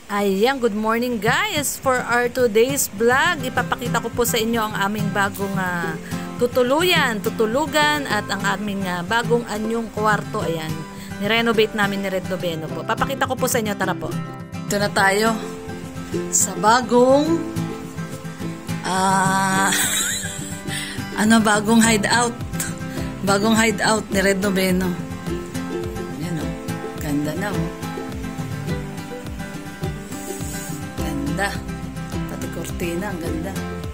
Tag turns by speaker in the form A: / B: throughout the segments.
A: Ayan, good morning guys. For our today's vlog, ipapakita ko po sa inyo ang aming bagong tutulugan at ang aming bagong anyong kwarto. Ayan, nirenovate namin ni Red Noveno po. Papakita ko po sa inyo, tara po. Ito na tayo sa bagong bagong hideout. Bagong hideout ni Red Noveno. Ayan o, ganda na o. Ganda. Pati kortina, ang ganda.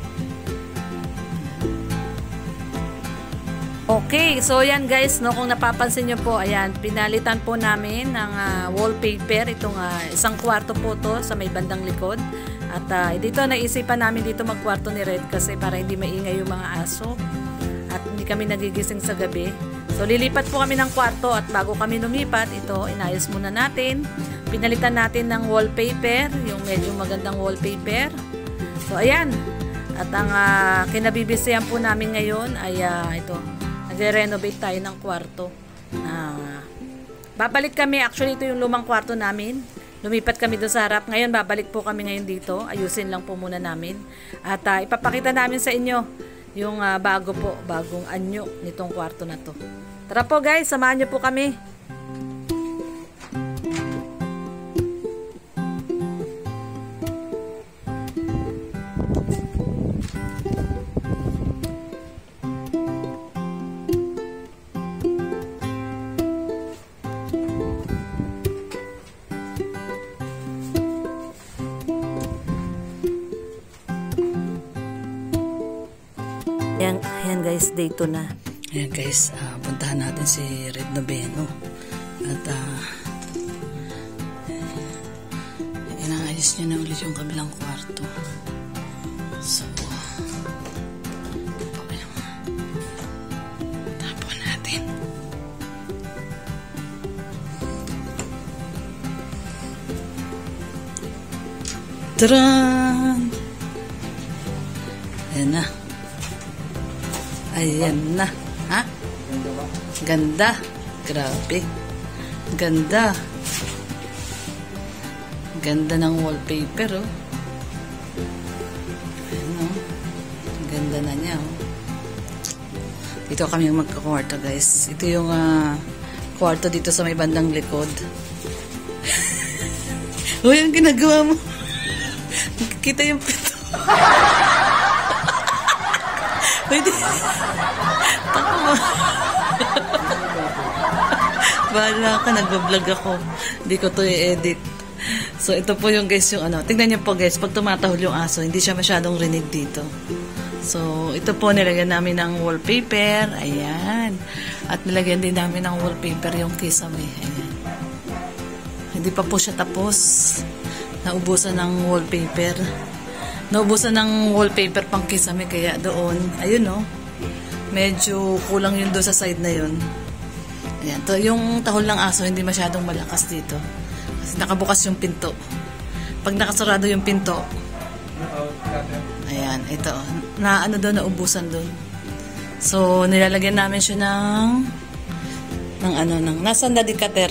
A: Okay, so yan guys, no, kung napapansin nyo po, ayan, pinalitan po namin ng wallpaper. Itong isang kwarto po to sa may bandang likod. At dito naisipan namin dito magkwarto ni Red kasi para hindi maingay yung mga aso. At hindi kami nagigising sa gabi. So lilipat po kami ng kwarto at bago kami lumipat, ito, inayos muna natin. Pinalitan natin ng wallpaper, yung medyo magandang wallpaper. So ayan. At ang kinabibisihan po namin ngayon ay ito. Nagre-renovate tayo ng kwarto. Babalik kami, actually ito yung lumang kwarto namin. Lumipat kami doon sa harap. Ngayon babalik po kami ngayon dito. Ayusin lang po muna namin. At ipapakita namin sa inyo yung bagong anyo nitong kwarto na to. Tara po guys, samahan nyo po kami. Ayan guys, day 2 na.
B: Ayan guys, puntahan natin si Red Noveno. At inaayos niya na ulit yung kabilang kwarto. So, tapon natin. Taran! Ayan na. Ayan na. Ha? Ganda. Grabe. Ganda. Ganda ng wallpaper, oh. Ayan, oh. Ganda na niya, oh. Dito kami magkakwarto, guys. Ito yung kwarto dito sa may bandang likod. Uy, ang ginagawa mo. Kita yung pito. Pwede. Taka mo. Bahala ka, nag-vlog ako. Hindi ko to i-edit. So, ito po yung guys, yung tingnan niyo po guys, pag tumatahol yung aso, hindi siya masyadong rinig dito. So, ito po, nilagyan namin ng wallpaper. Ayan. At nilagyan din namin ng wallpaper yung kisame. Ayan. Hindi pa po siya tapos. Naubusan ng wallpaper. Naubusan ng wallpaper pang kisame, kaya doon, ayun no, medyo kulang yun doon sa side na yun. Ayan, to, yung tahol ng aso hindi masyadong malakas dito kasi nakabukas yung pinto. Pag nakasarado yung pinto, ayan, ito na doon, naubusan doon. So nilalagyan namin siya ng nasa dedicator.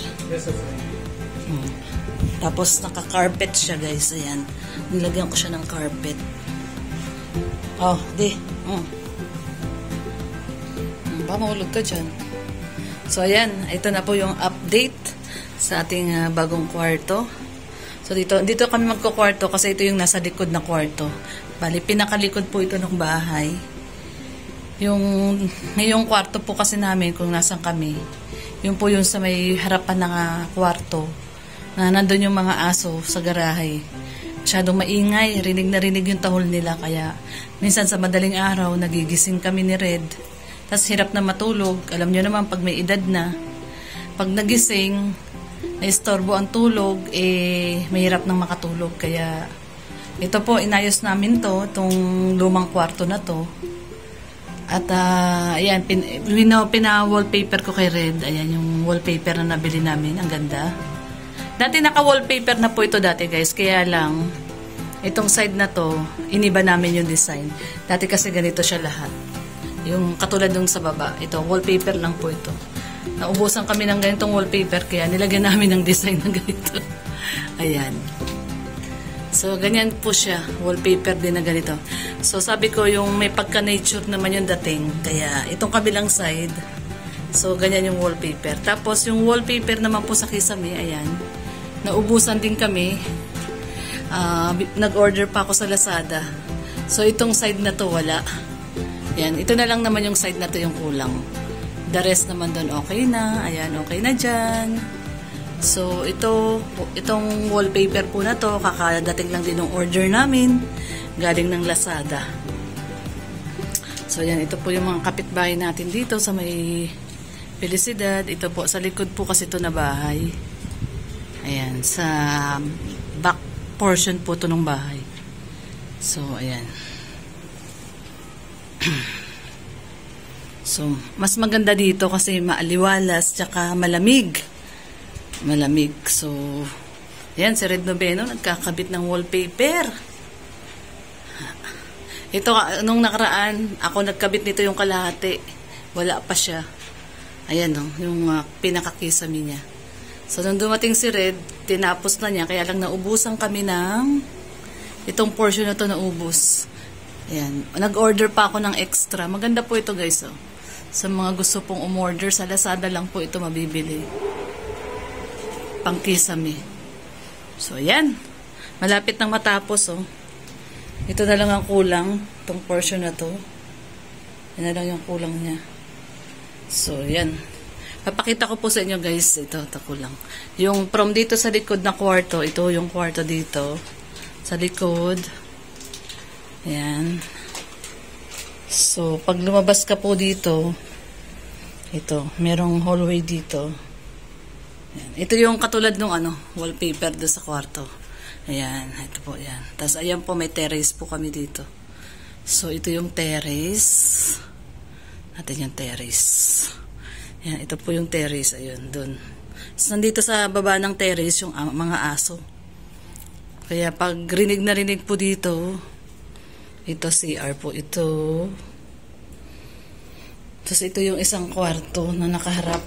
B: Tapos naka-carpet siya guys. Ayan. Nilagyan ko siya ng carpet. Oh, di. Baka mahulog ka dyan. So ayan. Ito na po yung update sa ating bagong kwarto. So dito kami magkukwarto kasi ito yung nasa likod na kwarto. Bali, pinakalikod po ito ng bahay. Yung kwarto po kasi namin kung nasan kami. Yung po yung sa may harapan ng kwarto. Na nandun yung mga aso sa garahe. Masyadong maingay, rinig na rinig yung tahol nila, kaya minsan sa madaling araw nagigising kami ni Red. Tapos hirap na matulog. Alam nyo naman pag may edad na, pag nagising, naistorbo ang tulog, mahirap nang makatulog. Kaya ito po, inayos namin itong lumang kwarto na to. At ayan, pina-wallpaper ko kay Red. Ayan yung wallpaper na nabili namin, ang ganda. Dati naka-wallpaper na po ito dati guys, kaya lang itong side na to, iniba namin yung design. Dati kasi ganito siya lahat. Yung katulad nung sa baba, ito, wallpaper lang po ito. Naubusan kami ng ganitong wallpaper, kaya nilagyan namin ng design na ganito. Ayan. So, ganyan po siya. Wallpaper din na ganito. So, sabi ko, yung may pagka-nature naman yung dating. Kaya, itong kabilang side, so, ganyan yung wallpaper. Tapos, yung wallpaper naman po sa Kisame, ayan. Naubusan din kami. Nag-order pa ako sa Lazada. So, itong side na to, wala. Ayan, ito na lang naman yung side na to yung kulang. The rest naman doon, okay na. Ayan, okay na dyan. So, itong wallpaper po na to, kakadating lang din ng order namin, galing ng Lazada. So, yan, ito po yung mga kapitbahay natin dito sa may Felicidad. Ito po, sa likod po kasi ito na bahay. Ayan, sa back portion po ito ng bahay. So, ayan. So, mas maganda dito kasi maaliwalas, tsaka malamig. So, ayan, si Red Noveno, nagkakabit ng wallpaper. Ito, nung nakaraan, ako nagkabit nito yung kalahati. Wala pa siya. Ayan, no, yung pinaka-Kisame niya. So, nung dumating si Red, tinapos na niya, kaya lang naubusan kami ng itong portion na to naubos. Ayan, nag-order pa ako ng extra. Maganda po ito, guys, oh. Sa mga gusto pong umorder, sa Lazada lang po ito mabibili. Pang Kisame. So, ayan. Malapit nang matapos, oh. Ito na lang ang kulang. Itong portion na to. Yan na lang yung kulang niya. So, ayan. Papakita ko po sa inyo, guys. Ito kulang. Yung from dito sa likod na kwarto, ito yung kwarto dito. Sa likod. Ayan. So, pag lumabas ka po dito, ito, merong hallway dito. Ayan. Ito yung katulad ng wallpaper doon sa kwarto. Ayan, ito po yan. Tapos ayan po, may terrace po kami dito. So, ito yung terrace. Natin yung terrace. Ayan, ito po yung terrace. Ayun, doon. So, nandito sa baba ng terrace yung mga aso. Kaya pag rinig na rinig po dito, ito CR po ito. Tapos ito yung isang kwarto na nakaharap.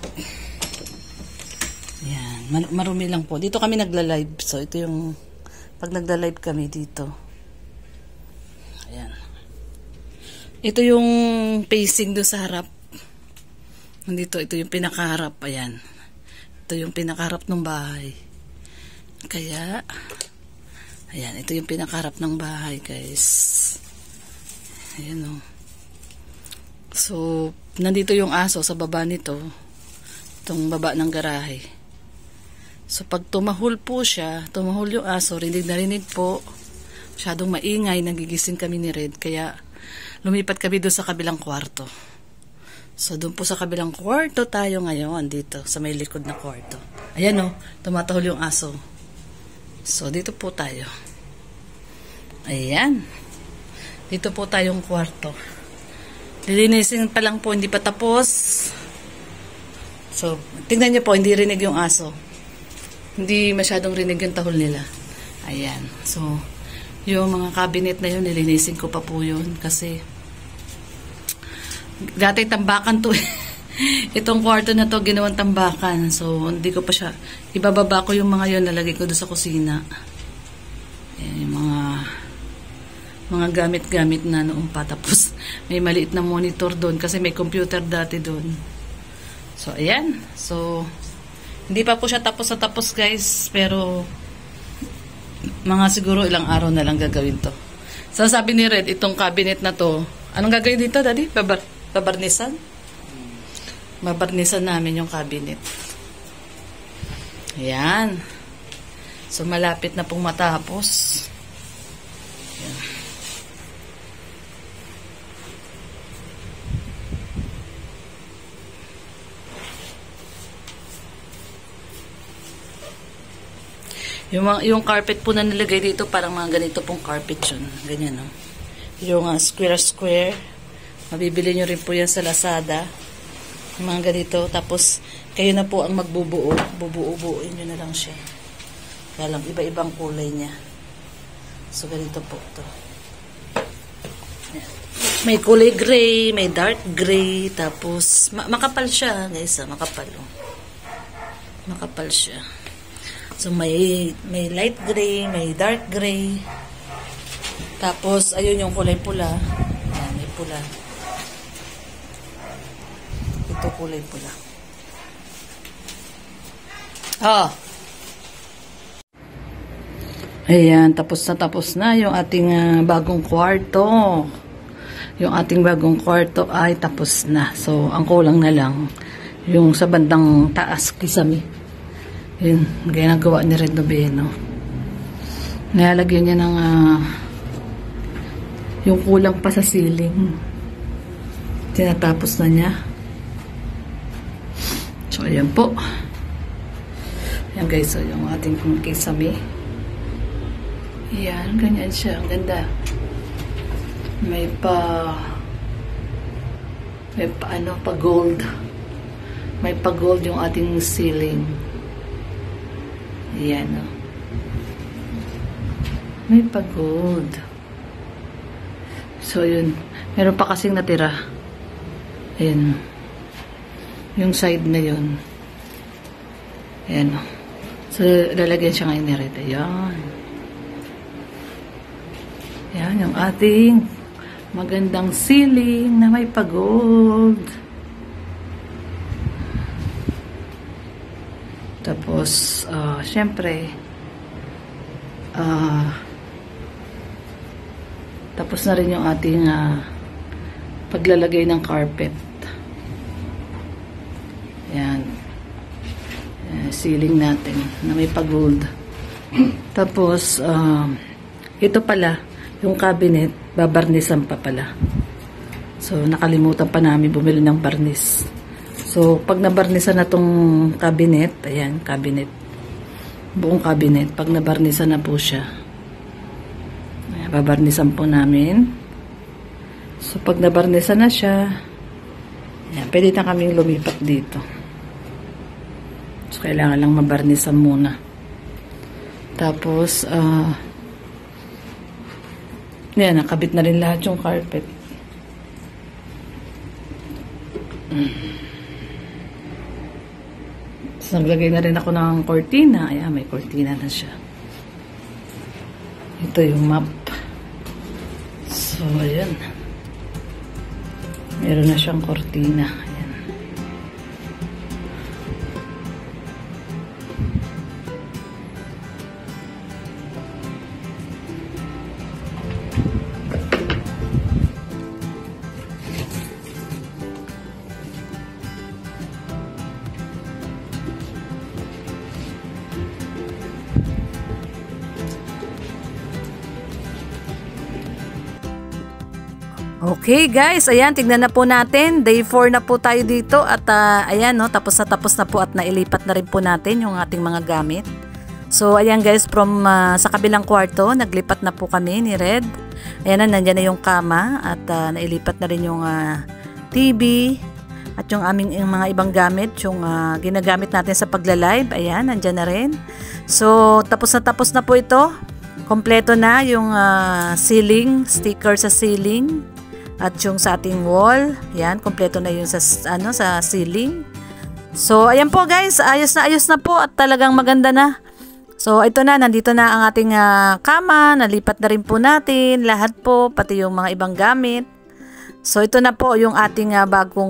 B: Ayan, marumi lang po. Dito kami nagla-live. So, ito yung pag nagla-live kami dito. Ayan. Ito yung facing doon sa harap. Nandito, ito yung pinakaharap. Ayan. Ito yung pinakaharap ng bahay. Kaya, ayan, ito yung pinakaharap ng bahay, guys. Ayan, o. So, nandito yung aso sa baba nito. Itong baba ng garahe. So, pag tumahol po siya, tumahol yung aso, rinig na rinig po, masyadong maingay, nagigising kami ni Red, kaya lumipat kami doon sa kabilang kwarto. So, doon po sa kabilang kwarto tayo ngayon, dito, sa may likod na kwarto. Ayan o, tumatahol yung aso. So, dito po tayo. Ayan. Dito po tayong kwarto. Lilinisin pa lang po, hindi pa tapos. So, tingnan niyo po, hindi rinig yung aso. Hindi masyadong rinig yung tahol nila. Ayan. So, yung mga cabinet na yun, nilinisin ko pa po yun. Kasi, dati tambakan to. Itong kwarto na to, ginawang tambakan. So, hindi ko pa siya. Ibababa ko yung mga yun, nalagay ko doon sa kusina. Ayan, yung mga gamit-gamit na noong pa. Tapos, may maliit na monitor doon kasi may computer dati doon. So, ayan. So, hindi pa po siya tapos na tapos, guys. Pero, mga siguro ilang araw na lang gagawin to. So, sabi ni Red, itong cabinet na to, anong gagawin dito, Daddy? Babarnisan? Babarnisan namin yung cabinet. Ayan. So, malapit na pong matapos. Ayan. Yung carpet po na nilagay dito, parang mga ganito pong carpet yun. Ganyan, no? Yung square. Mabibili nyo rin po yan sa Lazada. Yung mga ganito. Tapos, kayo na po ang magbubuo. Bubuo-buuin nyo na lang siya. Kaya lang, iba-ibang kulay niya. So, ganito po ito. May kulay gray, may dark gray. Tapos, makapal siya, guys. Makapal, oh. Makapal siya. So may light gray, may dark gray. Tapos ayun yung kulay pula. Ayan, may pula. Ito kulay pula. Oh. Ayan, tapos na yung ating bagong kwarto. Yung ating bagong kwarto ay tapos na. So, ang kulang na lang yung sa bandang taas kisame. Yun, ginagawa ni Red Noveno. Nilalagyan niya ng yung kulang pa sa ceiling. Tinatapos na niya. So, ayan po. Ayan guys, so yung ating kisame. Ayan, ganyan siya. Ang ganda. May pa gold. May pa gold yung ating ceiling. Ayan, oh. May pa gold. So, yun. Meron pa kasing natira. Ayan. Yung side na yun. Ayan, oh. So, lalagyan siya ngayon ni Red. Ayan. Yan, yung ating magandang ceiling na may pa-gold. Tapos, syempre, tapos na rin yung ating paglalagay ng carpet. Yan. Ceiling natin na may pa-gold. Tapos, ito pala, yung cabinet, babarnisan pa pala. So, nakalimutan pa namin bumili ng barnis. So, pag nabarnisan na tong cabinet, ayan, cabinet. Buong cabinet, pag nabarnisan na po siya, ayan, babarnisan po namin. So, pag nabarnisan na siya, ayan, pwede na kaming lumipat dito. So, kailangan lang mabarnisan muna. Tapos, yan, nakabit na rin lahat yung carpet. So, naglagay na rin ako ng cortina. Ayan, may cortina na siya. Ito yung map. So, ayan. Meron na siyang cortina. Ayan.
A: Okay guys, ayan, tignan na po natin. Day 4 na po tayo dito at ayan, no, tapos na po at nailipat na rin po natin yung ating mga gamit. So ayan guys, from sa kabilang kwarto, naglipat na po kami ni Red. Ayan na, nandyan na yung kama at nailipat na rin yung TV at yung aming yung mga ibang gamit, yung ginagamit natin sa pagla-live. Ayan, nandyan na rin. So tapos na po ito. Kompleto na yung ceiling, sticker sa ceiling. At yung sa ating wall, yan, kompleto na yung sa ceiling. So, ayan po guys, ayos na po at talagang maganda na. So, ito na, nandito na ang ating kama, nalipat na rin po natin, lahat po, pati yung mga ibang gamit. So, ito na po yung ating bagong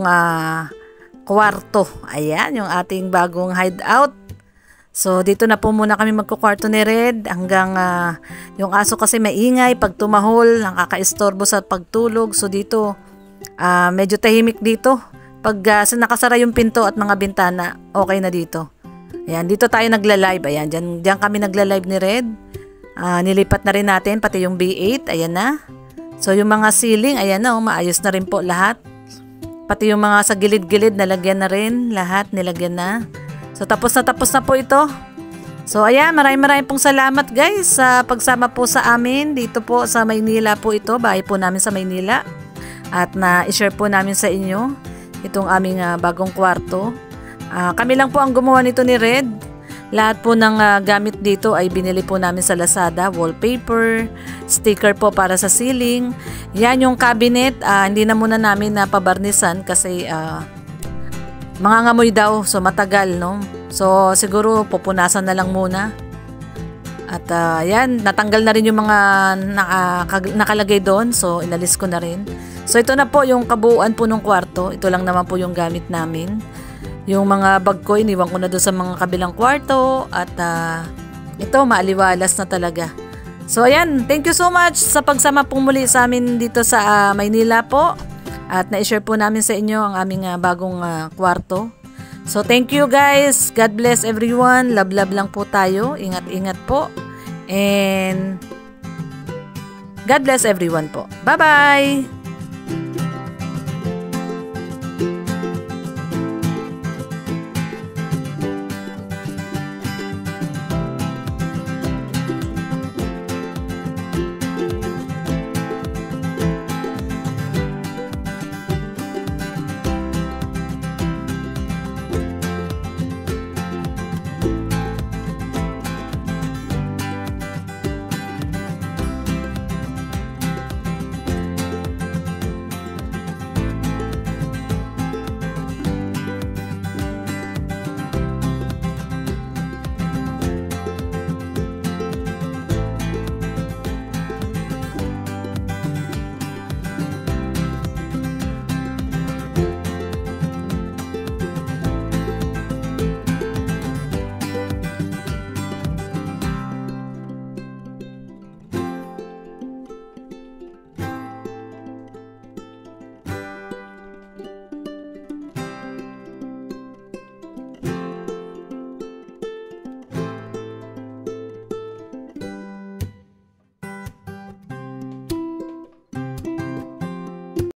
A: kwarto. Ayan, yung ating bagong hideout. So, dito na po muna kami magkukwarto ni Red hanggang yung aso kasi maingay pag tumahol, nakakaistorbo sa pagtulog. So, dito medyo tahimik dito. Pag nakasara yung pinto at mga bintana, okay na dito. Ayan, dito tayo nagla-live. Ayan, dyan kami nagla-live ni Red. Nilipat na rin natin, pati yung B8. Ayan na. So, yung mga ceiling, ayan na, maayos na rin po lahat. Pati yung mga sa gilid-gilid, nalagyan na rin. Lahat, nilagyan na. So, tapos na po ito. So, ayan, maraming pong salamat guys sa pagsama po sa amin. Dito po sa Maynila po ito. Bahay po namin sa Maynila. At na-share po namin sa inyo itong aming bagong kwarto. Kami lang po ang gumawa nito ni Red. Lahat po ng gamit dito ay binili po namin sa Lazada. Wallpaper, sticker po para sa ceiling. Yan yung cabinet. Hindi na muna namin napabarnisan kasi mga ngamoy daw, so matagal, no? So, siguro pupunasan na lang muna. At yan, natanggal na rin yung mga nakalagay doon. So, inalis ko na rin. So, ito na po yung kabuuan po ng kwarto. Ito lang naman po yung gamit namin. Yung mga bag ko, iniwan ko na doon sa mga kabilang kwarto. At ito, maaliwalas na talaga. So, ayan. Thank you so much sa pagsama pong muli sa amin dito sa Maynila po. At na-share po namin sa inyo ang aming bagong kwarto. So, thank you guys. God bless everyone. Love lang po tayo. Ingat-ingat po. And God bless everyone po. Bye-bye!